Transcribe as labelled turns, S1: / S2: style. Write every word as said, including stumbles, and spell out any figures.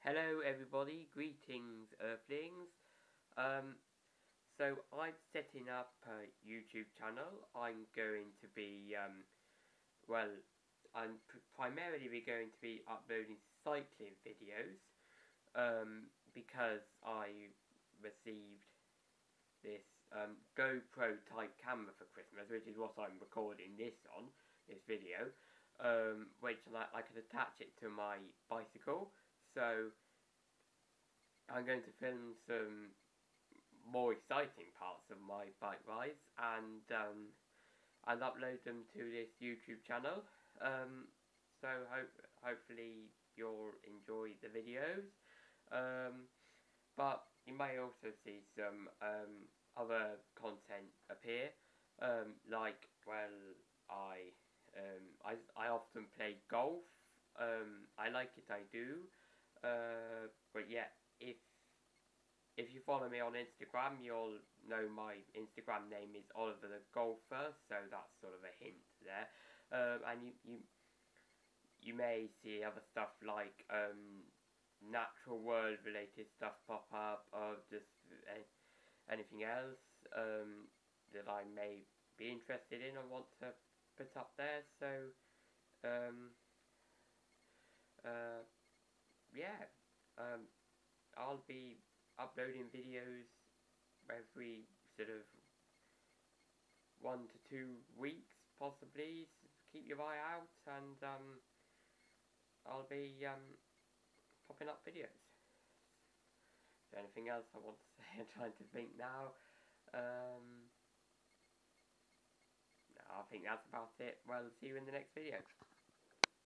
S1: Hello everybody, greetings Earthlings. Um, so I'm setting up a YouTube channel. I'm going to be, um, well, I'm pr primarily be going to be uploading cycling videos um, because I received this um, GoPro type camera for Christmas, which is what I'm recording this on, this video, um, which I, I can attach it to my bicycle. So I'm going to film some more exciting parts of my bike rides and um, and upload them to this YouTube channel. Um, so hope hopefully you'll enjoy the videos. Um, but you may also see some um, other content appear, um, like well I um, I I often play golf. Um, I like it, I do. Uh, but yeah, if if you follow me on Instagram, you'll know my Instagram name is Oliver the Golfer, so that's sort of a hint there. Um, and you, you you may see other stuff like um, natural world related stuff pop up, or just uh, anything else um, that I may be interested in or want to put up there. So um, uh, yeah, um, I'll be uploading videos every sort of one to two weeks, possibly. So keep your eye out, and um, I'll be um, popping up videos. Is there anything else I want to say? I'm trying to think now. Um, no, I think that's about it. Well, see you in the next video.